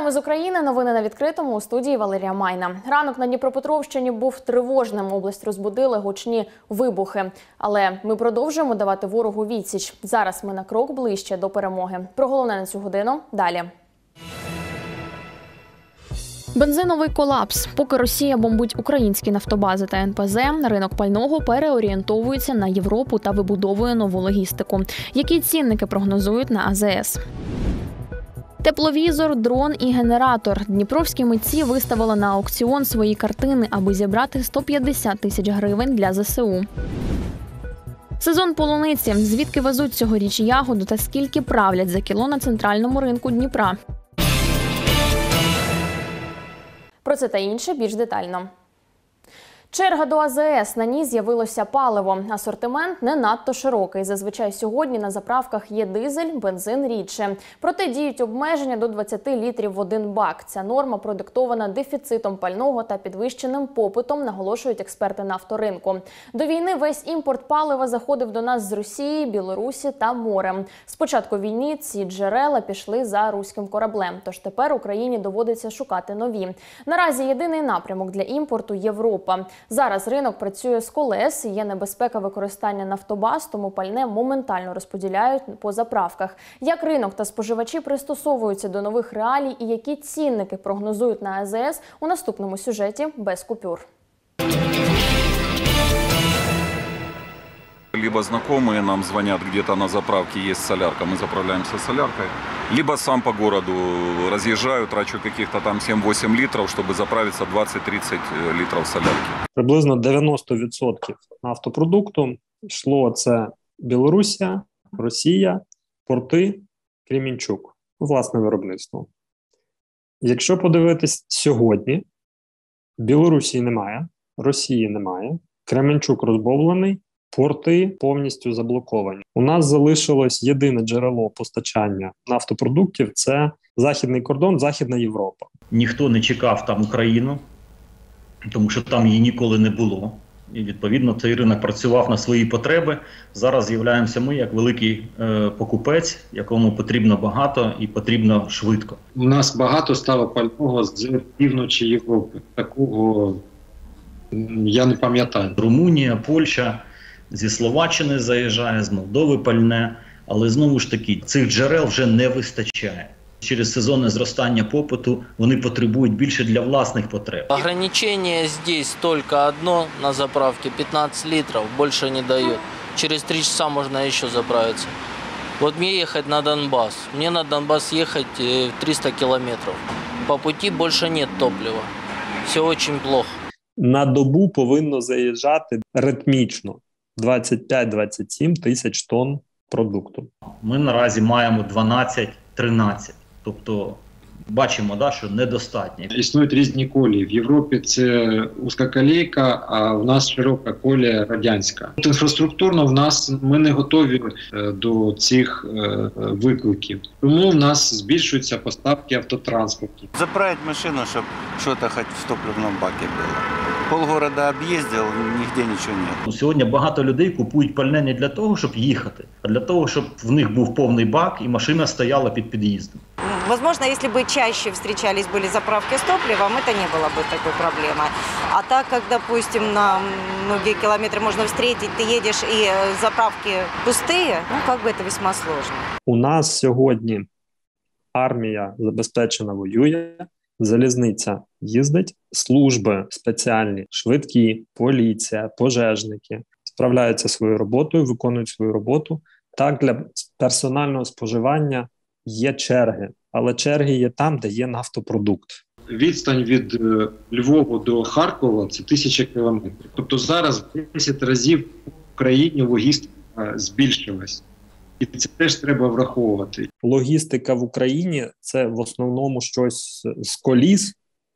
Вітаємо з України. Новини на відкритому. У студії Валерія Майна. Ранок на Дніпропетровщині був тривожним. Область розбудили гучні вибухи. Але ми продовжуємо давати ворогу відсіч. Зараз ми на крок ближче до перемоги. Про головне на цю годину далі. Бензиновий колапс. Поки Росія бомбить українські нафтобази та НПЗ, ринок пального переорієнтовується на Європу та вибудовує нову логістику. Які цінники прогнозують на АЗС? Тепловізор, дрон і генератор. Дніпровські митці виставили на аукціон свої картини, аби зібрати 150 тисяч гривень для ЗСУ. Сезон полуниці. Звідки везуть цьогоріч ягоду та скільки правлять за кіло на центральному ринку Дніпра? Про це та інше більш детально. Черга до АЗС. На ній з'явилося паливо. Асортимент не надто широкий. Зазвичай сьогодні на заправках є дизель, бензин рідше. Проте діють обмеження до 20 літрів в один бак. Ця норма продиктована дефіцитом пального та підвищеним попитом, наголошують експерти нафторинку. До війни весь імпорт палива заходив до нас з Росії, Білорусі та морем. З початку війни ці джерела пішли за руським кораблем. Тож тепер Україні доводиться шукати нові. Наразі єдиний напрямок для імпорту – Європа. Зараз ринок працює з колес, є небезпека використання нафтобаз, тому пальне моментально розподіляють по заправках. Як ринок та споживачі пристосовуються до нових реалій і які цінники прогнозують на АЗС у наступному сюжеті без купюр. Либо знакомые нам звонят где-то на заправке, есть солярка, мы заправляемся соляркой. Либо сам по городу разъезжаю, трачу каких-то там 7-8 литров, чтобы заправиться 20-30 литров солярки. Приблизно 90% нафтопродукту йшло це Білорусія, Росія, порти, Кременчук, власне виробництво. Якщо подивитись сьогодні, Білорусі немає, Росії немає, Кременчук розбомблений, порти повністю заблоковані. У нас залишилось єдине джерело постачання нафтопродуктів – це західний кордон, Західна Європа. Ніхто не чекав там Україну, тому що там її ніколи не було. І, відповідно, цей ринок працював на свої потреби. Зараз з'являємося ми як великий покупець, якому потрібно багато і потрібно швидко. У нас багато стало пального з півночі Європи. Такого я не пам'ятаю. Румунія, Польща, зі Словаччини заїжджає, з Молдови пальне, але знову ж таки цих джерел вже не вистачає. Через сезонне зростання попиту вони потребують більше для власних потреб. Ограничение здесь только одно на заправке, 15 литров, больше не дает. Через 3 часа можно еще заправиться. Вот мне ехать на Донбасс. Мне на Донбасс ехать 300 километров. По пути больше нет топлива. Все очень плохо. На добу повинно заїжджати ритмічно 25-27 тисяч тонн продукту. Ми наразі маємо 12-13. Тобто бачимо, що недостатньо. Існують різні колії. В Європі це вузькоколійка, а в нас широка колія радянська. Інфраструктурно в нас ми не готові до цих викликів. Тому в нас збільшуються поставки автотранспорту. Заправить машину, щоб щось хоч в топливному бакі було. Полгорода об'їздив, ніде нічого нет. Сьогодні багато людей купують пальне не для того, щоб їхати, а для того, щоб в них був повний бак і машина стояла під під'їздом. Возможно, если бы чаще встречались были заправки с топливом, это не было бы такой проблемой. А так как, допустим, на многие километры можно встретить, ты едешь и заправки пустые, как бы это весьма сложно. У нас сьогодні армія забезпечена воює, залізниця їздить, служби спеціальні, швидкі, поліція, пожежники справляються своєю роботою, виконують свою роботу. Так, для персонального споживання є черги, але черги є там, де є нафтопродукт. Відстань від Львова до Харкова – це 1000 кілометрів. Тобто зараз в 10 разів в Україні логістика збільшилась. І це теж треба враховувати. Логістика в Україні – це в основному щось з коліс,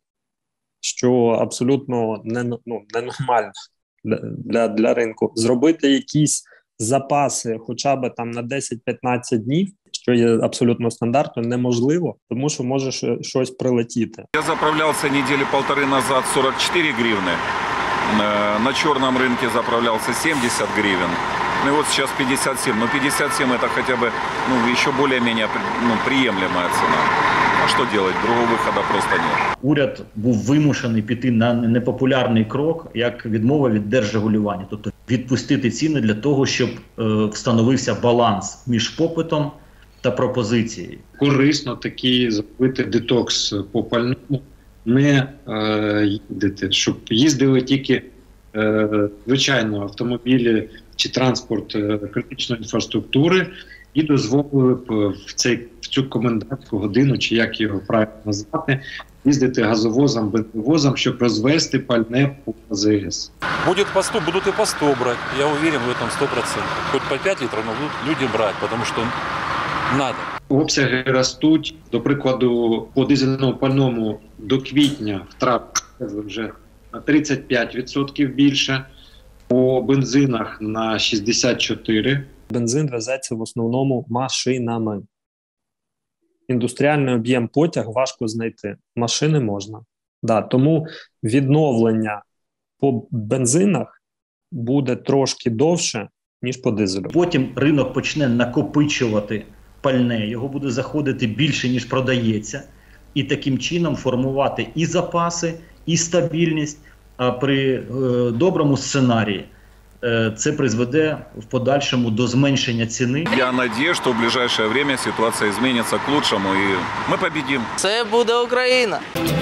що абсолютно ненормально для ринку. Зробити якісь запаси хоча б там на 10-15 днів, що є абсолютно стандартно, неможливо, тому що може щось прилетіти. Я заправлявся неділі півтори назад 44 гривни, на чорному ринку заправлявся 70 гривень. Ну и вот сейчас 57. Но 57 это хотя бы еще более-менее приемлемая цена. А что делать? Другого выхода просто нет. Уряд був вимушений піти на непопулярний крок, як відмова від держрегулювання, тобто відпустити ціни для того, щоб встановився баланс між попитом та пропозицією. Корисно такий зробити детокс по пальному, не їздити, щоб їздили тільки звичайно автомобілі чи транспорт критичної інфраструктури, і дозволили б в цю комендантську годину, чи як його правильно назвати, їздити газовозом, бензовозом, щоб розвести пальне по АЗС. Будут и по 100 брать, я уверен в этом 100%. Хоть по 5 литров, но будут люди брать, потому что надо. Обсяги ростуть, до прикладу, по дизельному пальному до квітня втрат вже на 35% більше, по бензинах на 64%. Бензин везеться в основному машинами. Індустріальний об'єм потяг важко знайти. Машини можна. Да, тому відновлення по бензинах буде трошки довше, ніж по дизелю. Потім ринок почне накопичувати пальне, його буде заходити більше, ніж продається, і таким чином формувати і запаси, і стабільність, а при доброму сценарії це призведе в подальшому до зменшення ціни. Я надеюсь, что в ближайшее время ситуация изменится к лучшему, и мы победим. Це буде Україна.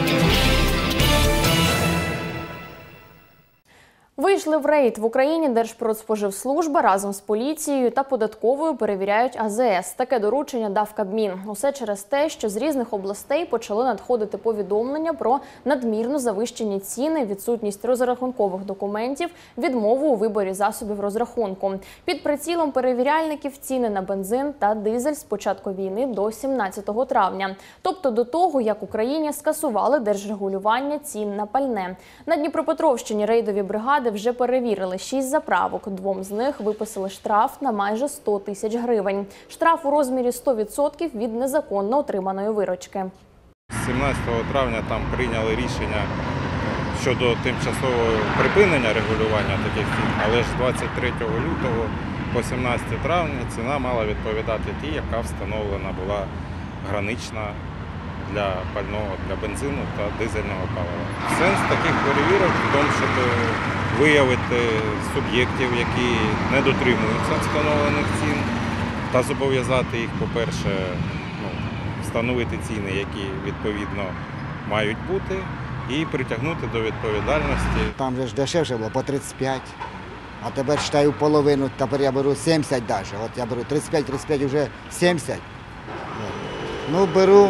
Вийшли в рейд. В Україні Держпродспоживслужба разом з поліцією та податковою перевіряють АЗС. Таке доручення дав Кабмін. Усе через те, що з різних областей почали надходити повідомлення про надмірно завищені ціни, відсутність розрахункових документів, відмову у виборі засобів розрахунку. Під прицілом перевіряльників ціни на бензин та дизель з початку війни до 17 травня. Тобто до того, як Україні скасували держрегулювання цін на пальне. На Дніпропетровщині рейдові бригади вже перевірили 6 заправок. 2 з них виписали штраф на майже 100 тисяч гривень. Штраф у розмірі 100% від незаконно отриманої виручки. 17 травня там прийняли рішення щодо тимчасового припинення регулювання таких цін, але ж 23 лютого по 17 травня ціна мала відповідати тій, яка встановлена була гранична для пального, для бензину та дизельного палива. Сенс таких перевірок в тому, щоб виявити суб'єктів, які не дотримуються встановлених цін, та зобов'язати їх, по-перше, встановити ціни, які відповідно мають бути, і притягнути до відповідальності. Там же ж дешевше було по 35, а тепер читаю половину, тепер я беру 70 навіть. От я беру 35 вже 70. Ну, беру.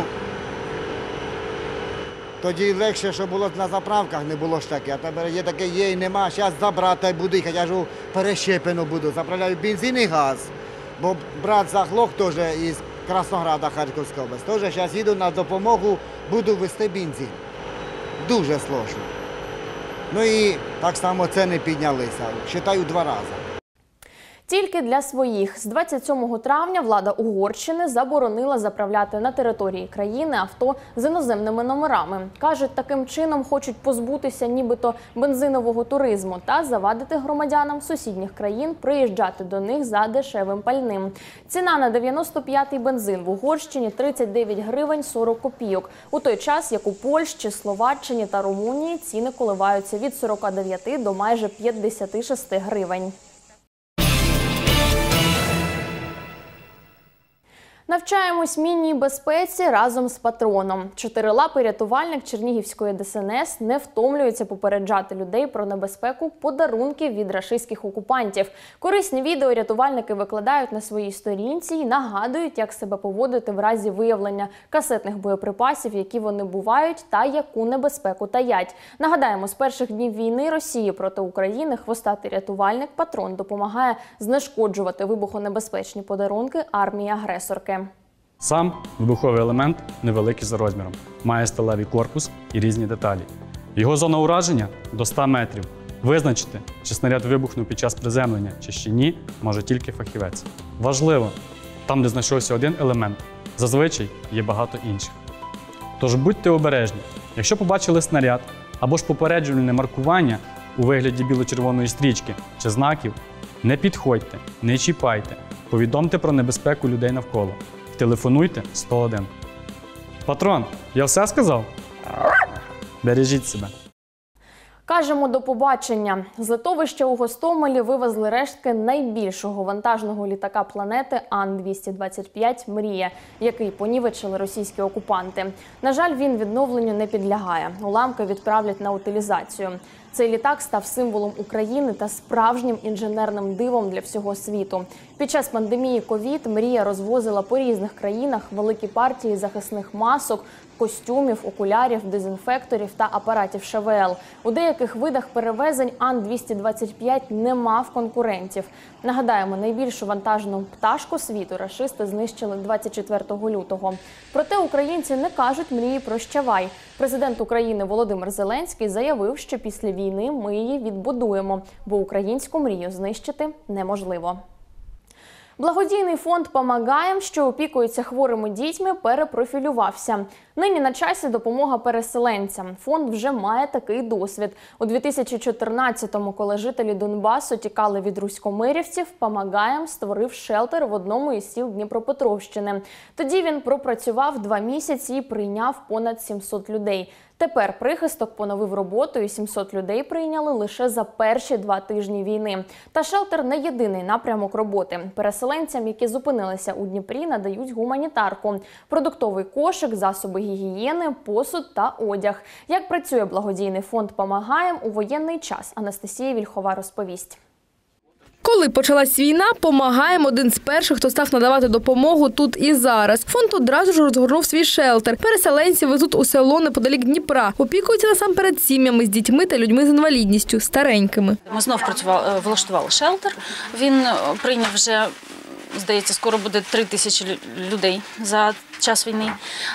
Тоді легше, що було на заправках, не було ж таке. А тепер є таке, є і нема. Зараз забрати та й буду їхати, я ж перещеплено буду. Заправляю бензин і газ. Бо брат заглох теж із Краснограда, Харківська область. Теж зараз їду на допомогу, буду везти бензин. Дуже сложно. Ну і так само ціни піднялися. Вважаю 2 рази. Тільки для своїх. З 27 травня влада Угорщини заборонила заправляти на території країни авто з іноземними номерами. Кажуть, таким чином хочуть позбутися нібито бензинового туризму та завадити громадянам сусідніх країн приїжджати до них за дешевим пальним. Ціна на 95-й бензин в Угорщині 39 гривень 40 копійок. У той час, як у Польщі, Словаччині та Румунії ціни коливаються від 49 до майже 56 гривень. Навчаємось мінній безпеці разом з патроном. Чотирилапий рятувальник Чернігівської ДСНС не втомлюється попереджати людей про небезпеку подарунків від рашистських окупантів. Корисні відео рятувальники викладають на своїй сторінці і нагадують, як себе поводити в разі виявлення касетних боєприпасів, які вони бувають та яку небезпеку таять. Нагадаємо, з перших днів війни Росії проти України хвостатий рятувальник Патрон допомагає знешкоджувати вибухонебезпечні подарунки армії агресорки. Сам вибуховий елемент невеликий за розміром, має сталевий корпус і різні деталі. Його зона ураження – до 100 метрів. Визначити, чи снаряд вибухнув під час приземлення, чи ще ні, може тільки фахівець. Важливо, там, де знайшовся один елемент, зазвичай є багато інших. Тож будьте обережні. Якщо побачили снаряд або ж попереджувальне маркування у вигляді біло-червоної стрічки чи знаків, не підходьте, не чіпайте, повідомте про небезпеку людей навколо. Телефонуйте 101. Патрон, я все сказав? Бережіть себе. Кажемо до побачення. З литовища у Гостомелі вивезли рештки найбільшого вантажного літака планети Ан-225 «Мрія», який понівечили російські окупанти. На жаль, він відновленню не підлягає. Уламки відправлять на утилізацію. Цей літак став символом України та справжнім інженерним дивом для всього світу. Під час пандемії ковід «Мрія» розвозила по різних країнах великі партії захисних масок, костюмів, окулярів, дезінфекторів та апаратів ШВЛ. У деяких видах перевезень Ан-225 не мав конкурентів. Нагадаємо, найбільшу вантажну пташку світу рашисти знищили 24 лютого. Проте українці не кажуть «Мрії прощавай». Президент України Володимир Зеленський заявив, що після війни ми її відбудуємо, бо українську мрію знищити неможливо. Благодійний фонд «Помагаєм», що опікується хворими дітьми, перепрофілювався. Нині на часі допомога переселенцям. Фонд вже має такий досвід. У 2014-му, коли жителі Донбасу тікали від руськомирівців, «Помагаєм» створив шелтер в одному із сіл Дніпропетровщини. Тоді він пропрацював 2 місяці і прийняв понад 700 людей. Тепер прихисток поновив роботу і 700 людей прийняли лише за перші 2 тижні війни. Та шелтер не єдиний напрямок роботи. Переселенцям, які зупинилися у Дніпрі, надають гуманітарку, продуктовий кошик, засоби гігієни, посуд та одяг. Як працює благодійний фонд «Помагаєм» у воєнний час, Анастасія Вільхова розповість. Коли почалась війна, «Помагаєм» – один з перших, хто став надавати допомогу тут і зараз. Фонд одразу ж розгорнув свій шелтер. Переселенців везуть у село неподалік Дніпра. Опікуються насамперед сім'ями з дітьми та людьми з інвалідністю, старенькими. Ми знов влаштували шелтер. Він прийняв вже, здається, скоро буде 3000 людей за час війни.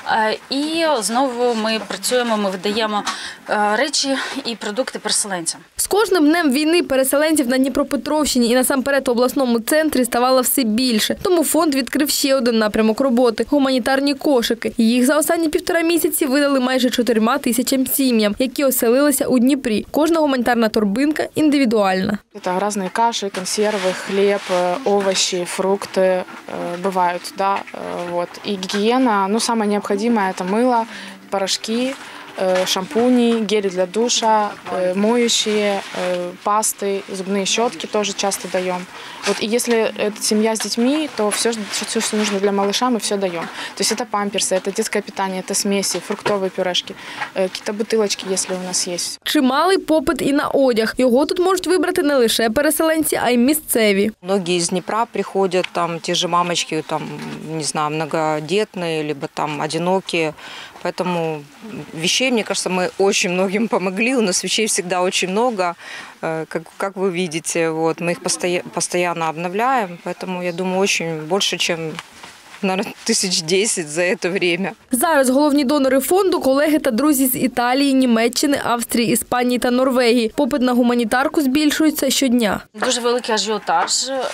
І знову ми працюємо, ми видаємо речі і продукти переселенцям. З кожним днем війни переселенців на Дніпропетровщині і насамперед в обласному центрі ставало все більше. Тому фонд відкрив ще один напрямок роботи – гуманітарні кошики. Їх за останні 1,5 місяці видали майже 4000 сім'ям, які оселилися у Дніпрі. Кожна гуманітарна торбинка індивідуальна. Это разные каши, консервы, хлеб, овощи, фрукты бывают, да, вот. И гигиена, самое необходимое – это мыло, порошки, шампуни, гели для душа, моющие, пасты, зубные щетки тоже часто даем. Вот, и если это семья с детьми, то все, что нужно для малыша, мы все даем. То есть это памперсы, это детское питание, это смеси, фруктовые пюрешки, какие-то бутылочки, если у нас есть. Чималий попит і на одяг. Його тут можуть вибрати не лише переселенці, а й місцеві. Многие из Днепра приходят, там те же мамочки, там, не знаю, многодетные, либо там одинокие. Поэтому вещей, мне кажется, мы очень многим помогли. У нас вещей всегда очень много, как вы видите. Вот, мы их постоянно обновляем. Поэтому, я думаю, очень больше, чем, наверное, 1010 за это время. Зараз головні донори фонду – колеги та друзі з Італії, Німеччини, Австрії, Іспанії та Норвегії. Попит на гуманітарку збільшується щодня. Дуже великий ажіотаж,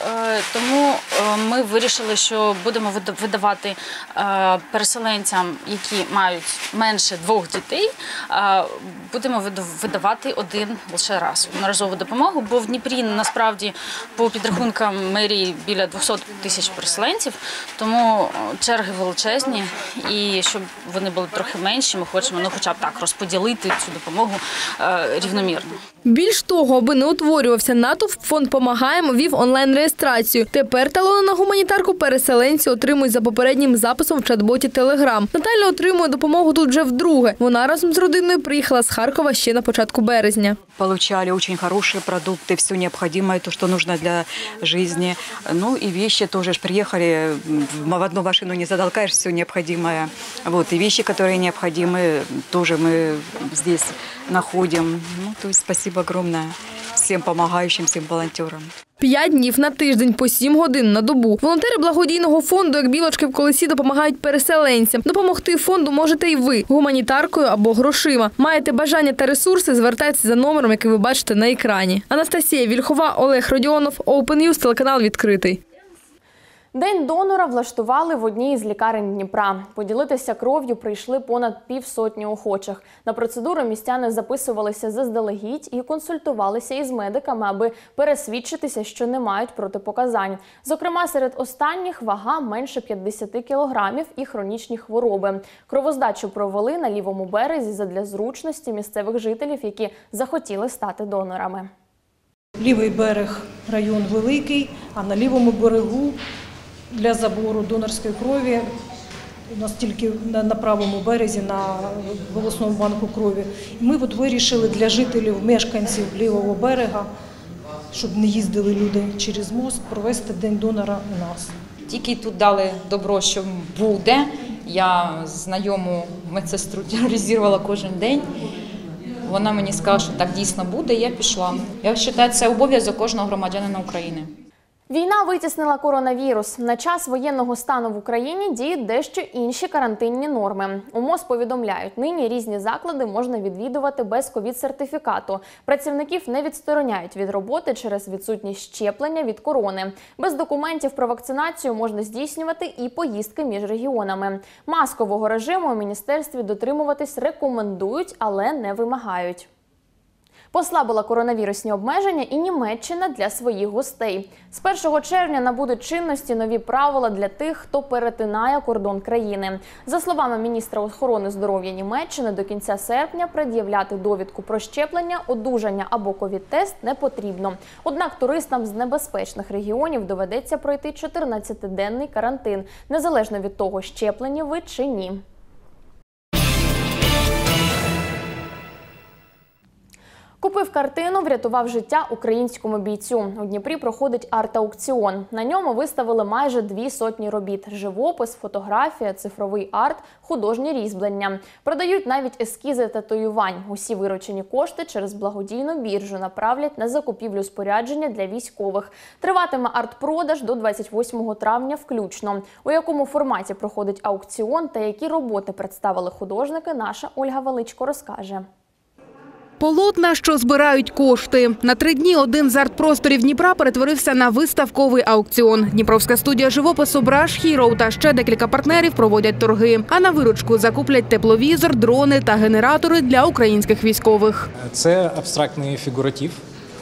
тому ми вирішили, що будемо видавати переселенцям, які мають менше 2 дітей, будемо видавати один лише раз одноразову допомогу, бо в Дніпрі насправді по підрахункам мерії біля 200 тисяч переселенців, тому черги величезні, і щоб вони були трохи менші, ми хочемо хоча б так розподілити цю допомогу рівномірно. Більш того, аби не утворювався натовп, фонд «Помагаєм» ввів онлайн-реєстрацію. Тепер талони на гуманітарку переселенці отримують за попереднім записом в чат-боті Telegram. Наталя отримує допомогу тут вже вдруге. Вона разом з родиною приїхала з Харкова ще на початку березня. Получали очень хорошие продукты, все необходимое, то, что нужно для жизни. Ну и вещи тоже приехали, в одну машину не затолкаешь, все необходимое. Вот, и вещи, которые необходимы, тоже мы здесь находим. Ну, то есть спасибо огромное всем помогающим, всем волонтерам. 5 днів на тиждень, по 7 годин на добу. Волонтери благодійного фонду, як білочки в колесі, допомагають переселенцям. Допомогти фонду можете і ви – гуманітаркою або грошима. Маєте бажання та ресурси – звертайтеся за номером, який ви бачите на екрані. Анастасія Вільхова, Олег Родіонов, Open News, телеканал «Відкритий». День донора влаштували в одній із лікарень Дніпра. Поділитися кров'ю прийшли понад півсотні охочих. На процедуру містяни записувалися заздалегідь і консультувалися із медиками, аби пересвідчитися, що не мають протипоказань. Зокрема, серед останніх вага менше 50 кілограмів і хронічні хвороби. Кровоздачу провели на лівому березі задля зручності місцевих жителів, які захотіли стати донорами. Лівий берег – район великий, а на лівому берегу для забору донорської крові у нас тільки на правому березі, на волосному банку крові. Ми вирішили для жителів, мешканців лівого берега, щоб не їздили люди через мост, провести День донора у нас. Тільки тут дали добро, що буде. Я знайому медсестру тероризувала кожен день. Вона мені сказала, що так дійсно буде, і я пішла. Я вважаю, це обов'язок кожного громадянина України. Війна витіснила коронавірус. На час воєнного стану в Україні діють дещо інші карантинні норми. У МОЗ повідомляють, нині різні заклади можна відвідувати без ковід-сертифікату. Працівників не відстороняють від роботи через відсутність щеплення від корони. Без документів про вакцинацію можна здійснювати і поїздки між регіонами. Маскового режиму у міністерстві дотримуватись рекомендують, але не вимагають. Послабила коронавірусні обмеження і Німеччина для своїх гостей. З 1 червня набудуть чинності нові правила для тих, хто перетинає кордон країни. За словами міністра охорони здоров'я Німеччини, до кінця серпня пред'являти довідку про щеплення, одужання або ковід-тест не потрібно. Однак туристам з небезпечних регіонів доведеться пройти 14-денний карантин, незалежно від того, щеплені ви чи ні. Купив картину, врятував життя українському бійцю. У Дніпрі проходить арт-аукціон. На ньому виставили майже 200 робіт – живопис, фотографія, цифровий арт, художні різьблення. Продають навіть ескізи татуювань. Усі виручені кошти через благодійну біржу направлять на закупівлю спорядження для військових. Триватиме арт-продаж до 28 травня включно. У якому форматі проходить аукціон та які роботи представили художники, наша Ольга Величко розкаже. Полотна, що збирають кошти. На 3 дні один з арт-просторів Дніпра перетворився на виставковий аукціон. Дніпровська студія живопису Brush Hero та ще декілька партнерів проводять торги. А на виручку закуплять тепловізор, дрони та генератори для українських військових. Це абстрактний фігуратив.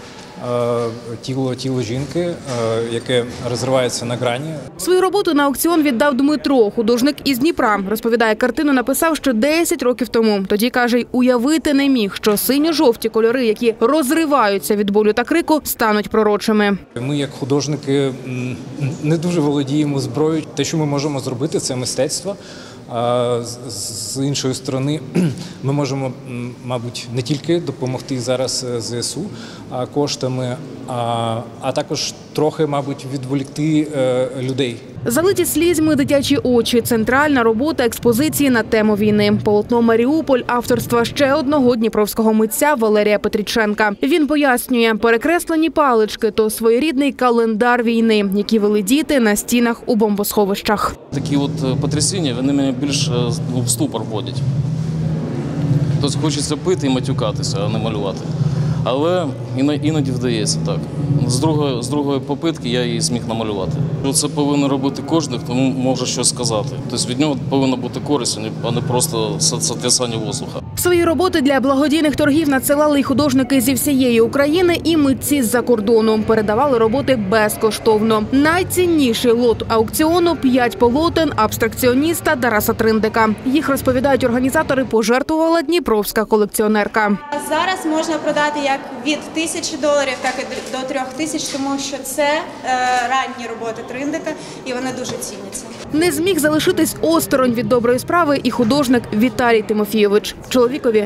Тіло жінки, яке розривається на грані. Свою роботу на аукціон віддав Дмитро, художник із Дніпра. Розповідає, картину написав ще 10 років тому. Тоді, каже, уявити не міг, що синьо-жовті кольори, які розриваються від болю та крику, стануть пророчими. Ми, як художники, не дуже володіємо зброєю. Те, що ми можемо зробити, це мистецтво. А з іншої сторони, ми можемо, мабуть, не тільки допомогти зараз ЗСУ коштами, а також трохи, мабуть, відволікти людей. Залиті слізьми дитячі очі – центральна робота експозиції на тему війни. Полотно «Маріуполь» авторства ще одного дніпровського митця Валерія Петріченка. Він пояснює, перекреслені палички – то своєрідний календар війни, які вели діти на стінах у бомбосховищах. Такі от потрясіння, вони мене більш в ступор вводять. Тобто хочеться пити і матюкатися, а не малювати. Але іноді вдається так. З другої попитки я її зміг намалювати. Це повинен робити кожен, хто може щось сказати. Тобто від нього повинна бути користь, а не просто сотрясання воздуха. Свої роботи для благодійних торгів надсилали й художники зі всієї України, і митці з-за кордону. Передавали роботи безкоштовно. Найцінніший лот аукціону – 5 полотен абстракціоніста Тараса Триндика. Їх, розповідають організатори, пожертвувала дніпровська колекціонерка. Зараз можна продати як від $1000, так і до 3000, тому що це ранні роботи Триндика, і вони дуже ціняться. Не зміг залишитись осторонь від доброї справи і художник Віталій Тимофійович. Чоловікові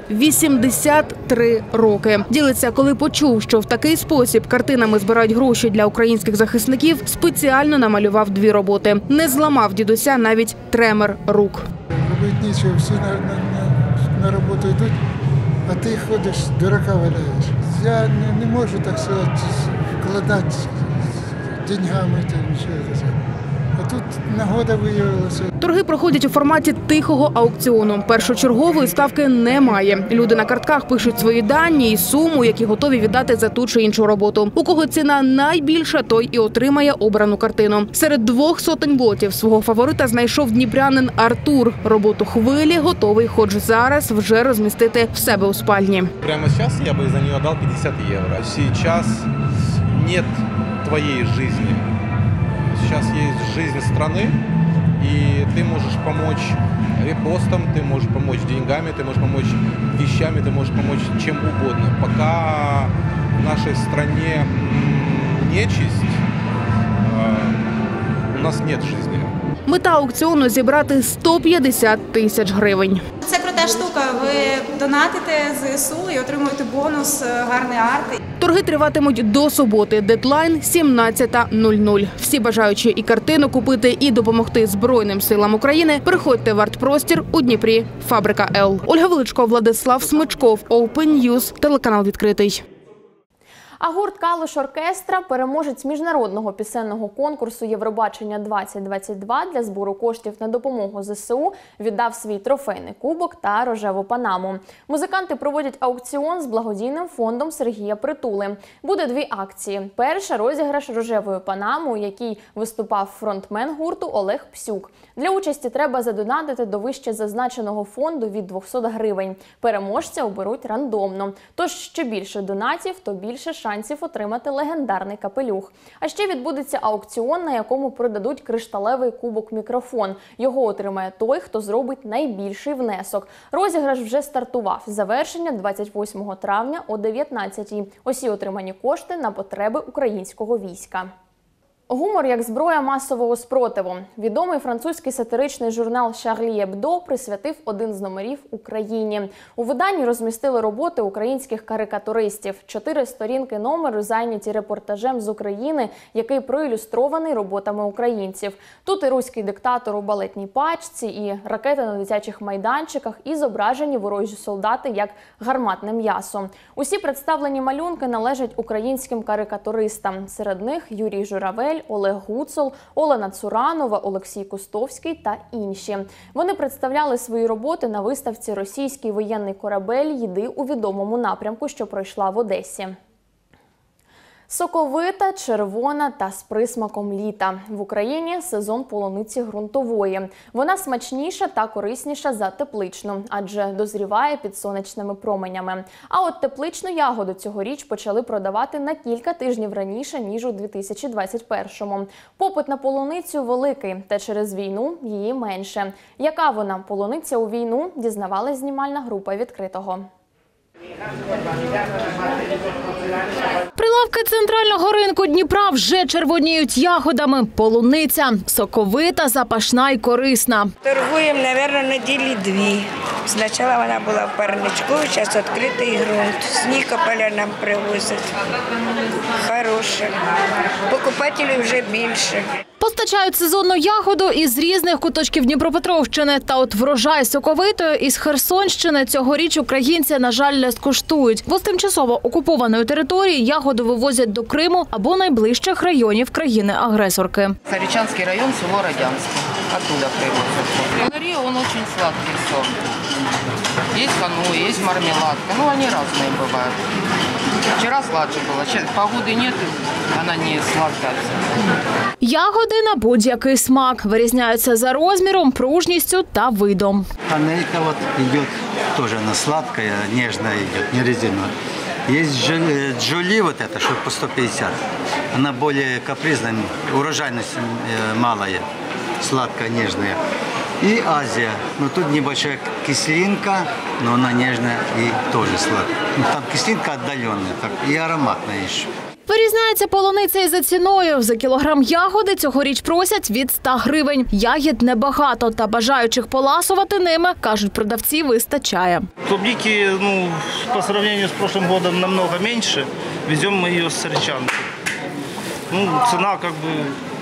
83 роки. Ділиться, коли почув, що в такий спосіб картинами збирають гроші для українських захисників, спеціально намалював 2 роботи. Не зламав дідуся навіть тремор рук. Робити нічого, всі на роботу йдуть, а ти ходиш, дурака валяєш. Я не можу, так сказати, вкладати деньгами, нічого. А тут нагода виявилася. Торги проходять у форматі тихого аукціону. Першочергової ставки немає. Люди на картках пишуть свої дані і суму, які готові віддати за ту чи іншу роботу. У кого ціна найбільша, той і отримає обрану картину. Серед 200 лотів свого фаворита знайшов дніпрянин Артур. Роботу «Хвилі» готовий хоч зараз вже розмістити в себе у спальні. Прямо зараз я би за нього дав 50 євро. Зараз нет твоей жизни. Сейчас есть жизнь страны, и ты можешь помочь репостом, ты можешь помочь деньгами, ты можешь помочь вещами, ты можешь помочь чем угодно. Пока в нашей стране нечисть, у нас нет жизни. Мета аукціону – зібрати 150 тисяч гривень. Це крута штука. Ви донатите ЗСУ і отримуєте бонус, гарний арт. Торги триватимуть до суботи. Дедлайн – 17:00. Всі бажаючі і картину купити, і допомогти Збройним силам України приходьте в арт-простір у Дніпрі. Фабрика Л. Ольга Величко, Владислав Смичков, Open News, телеканал «Відкритий». А гурт «Калуш Оркестра» – переможець міжнародного пісенного конкурсу «Євробачення-2022» для збору коштів на допомогу ЗСУ віддав свій трофейний кубок та рожеву панаму. Музиканти проводять аукціон з благодійним фондом Сергія Притули. Буде дві акції. Перша – розіграш рожевої панами, у якій виступав фронтмен гурту Олег Псюк. Для участі треба задонатити до вище зазначеного фонду від 200 гривень. Переможця оберуть рандомно. Тож, що більше донатів, то більше шансів отримати легендарний капелюх. А ще відбудеться аукціон, на якому продадуть кришталевий кубок-мікрофон. Його отримає той, хто зробить найбільший внесок. Розіграш вже стартував. Завершення 28 травня о 19:00. Усі отримані кошти на потреби українського війська. Гумор як зброя масового спротиву. Відомий французький сатиричний журнал «Шарлі Ебдо» присвятив один з номерів Україні. У виданні розмістили роботи українських карикатуристів. 4 сторінки номеру зайняті репортажем з України, який проілюстрований роботами українців. Тут і руський диктатор у балетній пачці, і ракети на дитячих майданчиках, і зображені ворожі солдати як гарматне м'ясо. Усі представлені малюнки належать українським карикатуристам. Серед них Юрій Журавель, Олег Гуцул, Олена Цуранова, Олексій Кустовський та інші. Вони представляли свої роботи на виставці «Російський воєнний корабель їди у відомому напрямку», що пройшла в Одесі. Соковита, червона та з присмаком літа. В Україні сезон полуниці ґрунтової. Вона смачніша та корисніша за тепличну, адже дозріває під сонячними променями. А от тепличну ягоду цьогоріч почали продавати на кілька тижнів раніше, ніж у 2021-му. Попит на полуницю великий, та через війну її менше. Яка вона полуниця у війну, дізнавалась знімальна група «Відкритого». Прилавки центрального ринку Дніпра вже червоніють ягодами. Полуниця – соковита, запашна і корисна. Торгуємо, мабуть, неділі 2. Спочатку вона була в парничку, зараз відкритий ґрунт. З Нікополя нам привозять. Хороше. Покупателів вже більше. Постачають сезонну ягоду із різних куточків Дніпропетровщини. Та от врожай соковитої із Херсонщини цьогоріч українці, на жаль, не скуштують. Бо з тимчасово окупованої території ягоду вивозять до Криму або найближчих районів країни-агресорки. Заречанский район, село Родянск. Оттуда привозят. Калории он очень сладкий сорт. Есть кану, есть мармеладка. Ну, они разные бывают. Вчера сладше было. Погоды нет, она не сладкая. Ягоди на будь-який смак. Вирізняються за розміром, пружністю та видом. Панелька вот идет, тоже она сладкая, нежная идет, не резиновая. Есть Джоли вот это, что по 150. Она более капризная, урожайность малая, сладкая, нежная. И Азия. Но тут небольшая кислинка, но она нежная и тоже сладкая. Ну, там кислинка отдаленная, так, и ароматная еще. Вирізняється полуниця і за ціною. За кілограм ягоди цьогоріч просять від 100 гривень. Ягід небагато, та бажаючих поласувати ними, кажуть продавці, вистачає. Клубники, по сравнению с прошлым годом намного меньше. Везем мы ее с Заречанки. Цена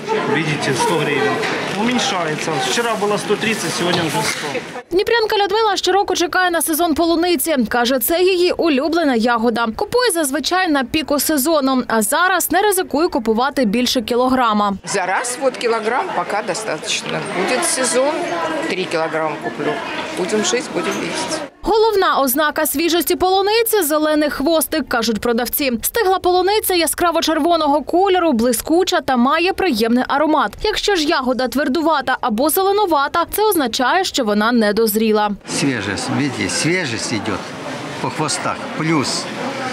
видите, 100 гривен. Уменьшается. Вчера было 130, сегодня уже 100. Дніпрянка Людмила щороку чекає на сезон полуниці. Каже, це її улюблена ягода. Купує зазвичай на піку сезону, а зараз не ризикує купувати більше кілограма. Зараз вот килограмм пока достаточно. Будет сезон, 3 килограмма куплю. Будем жить, будем есть. Головна ознака свіжості полуниці – зелений хвостик, кажуть продавці. Стигла полуниця яскраво-червоного кольору, блискуча та має приємний аромат. Якщо ж ягода твердувата або зеленувата, це означає, що вона недозріла. Свежесть, видите, свежесть идет по хвостах. Плюс,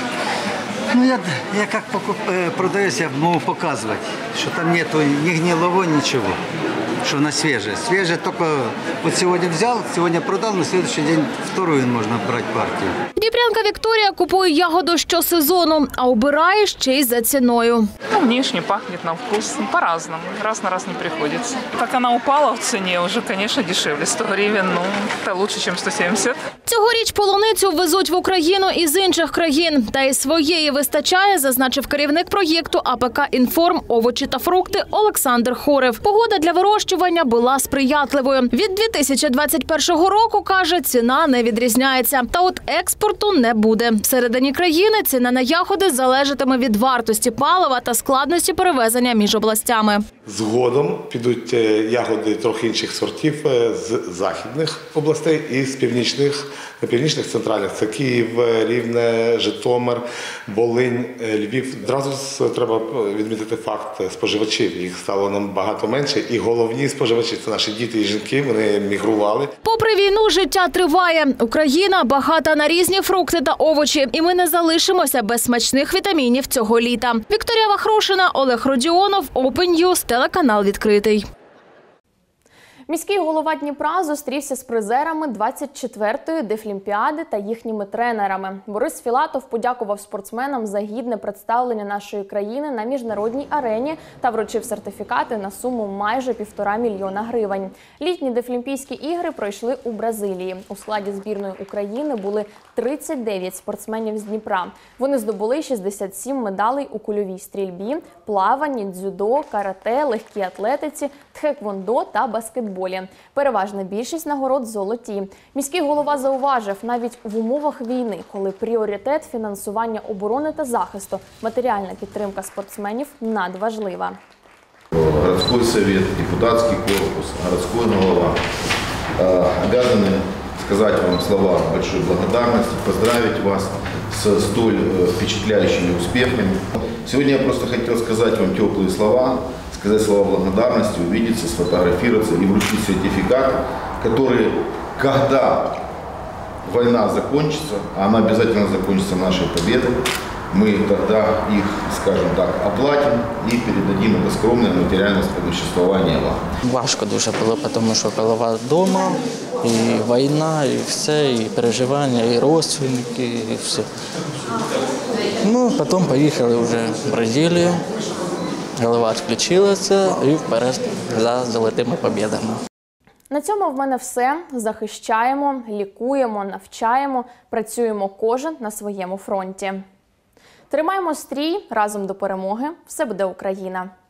ну я как продавец, я могу показывать, что там нету ни гнилого, ничего. Что она свежая. Свежая только вот сегодня взял, сегодня продал, на следующий день вторую можно брать партию. Дніпрянка Вікторія купує ягоду щосезону, а обирає ще й за ціною. Ну, внешне пахнет на вкус по-разному. Раз на раз не приходится. Как она упала в цене, уже, конечно, дешевле. 100 гривен, ну, это лучше, чем 170. Цьогоріч полуницю везуть в Україну із інших країн. Та й своєї вистачає, зазначив керівник проєкту АПК «Інформ. Овочі та фрукти» Олександр Хорев. Погода для вирощування була сприятливою. Від 2021 року, каже, ціна не відрізняється. Та от експорту не буде. Всередині країни ціна на ягоди залежатиме від вартості палива та складності перевезення між областями. Згодом підуть ягоди трохи інших сортів з західних областей і з північних центральних. Це Київ, Рівне, Житомир, Волинь, Львів. Одразу треба відмітити факт споживачів. Їх стало набагато менше. І головні споживачі – це наші діти і жінки, вони мігрували. Попри війну, життя триває. Україна багата на різні фрукти та овочі. І ми не залишимося без смачних вітамінів цього літа. Вікторія Вахрушина, Олег Родіонов, Open News, телеканал «Відкритий». Міський голова Дніпра зустрівся з призерами 24-ї Дефлімпіади та їхніми тренерами. Борис Філатов подякував спортсменам за гідне представлення нашої країни на міжнародній арені та вручив сертифікати на суму майже 1,5 мільйона гривень. Літні Дефлімпійські ігри пройшли у Бразилії. У складі збірної України були 39 спортсменів з Дніпра. Вони здобули 67 медалей у кульовій стрільбі, плаванні, дзюдо, карате, легкій атлетиці, тхеквондо та баскетболі. Переважна більшість нагород золоті. Міський голова зауважив, навіть в умовах війни, коли пріоритет фінансування оборони та захисту, матеріальна підтримка спортсменів надважлива. Городской совет, депутатский корпус, городской голова обязаны сказать вам слова большой благодарности, поздравить вас с столь впечатляющими успехами. Сегодня я просто хотел сказать вам теплые слова, сказать слова благодарности, увидеться, сфотографироваться и вручить сертификат, который, когда война закончится, а она обязательно закончится нашей победой, мы тогда их, скажем так, оплатим и передадим это скромное материальное существование вам. Важко дуже було, тому що голова вдома, і війна, і все, і переживання, і родственники, і все. Ну, потім поїхали вже в Бразилію, голова відключилася і вперед за золотими победами. На цьому в мене все. Захищаємо, лікуємо, навчаємо, працюємо кожен на своєму фронті. Тримаємо стрій, разом до перемоги. Все буде Україна!